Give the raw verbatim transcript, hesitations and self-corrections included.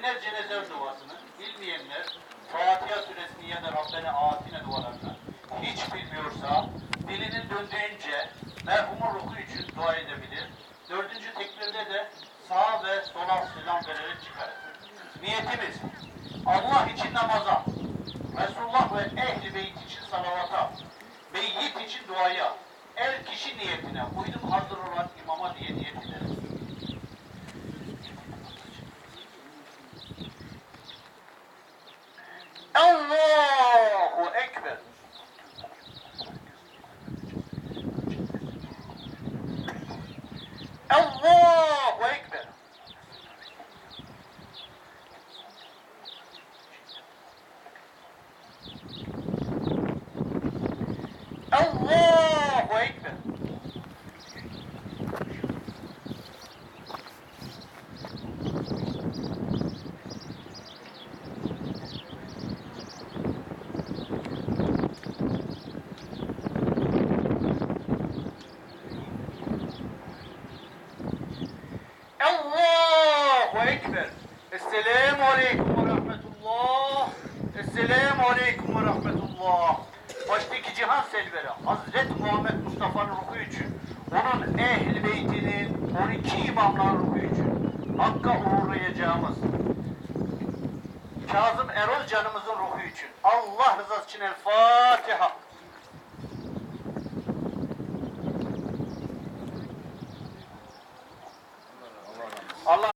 Bilenler ceneze duasını, bilmeyenler Fatiha suresini ya da Rabbena Atine dualarını hiç bilmiyorsa dilinin döndüğünce merhumun ruhu için dua edebilir. Dördüncü tekbirde de sağa ve sola selam vererek çıkarır. Niyetimiz Allah için namaza, Resulullah ve ehl-i beyt için salavata, meyyit için duaya, el kişi niyetine, uydum hazır olan imama diye niyet ederiz. Allahu Ekber. Allahu Ekber. Allahu Ekber. Allahu Ekber. Esselamu Aleyküm ve Rahmetullah. Esselamu Aleyküm ve Rahmetullah. Baştaki cihan selveri Hazreti Muhammed Mustafa'nın ruhu için, onun ehl-i beytinin on iki imamların ruhu için Hakk'a uğurlayacağımız Kazım Erol canımızın ruhu için Allah rızası için El Fatiha. Allah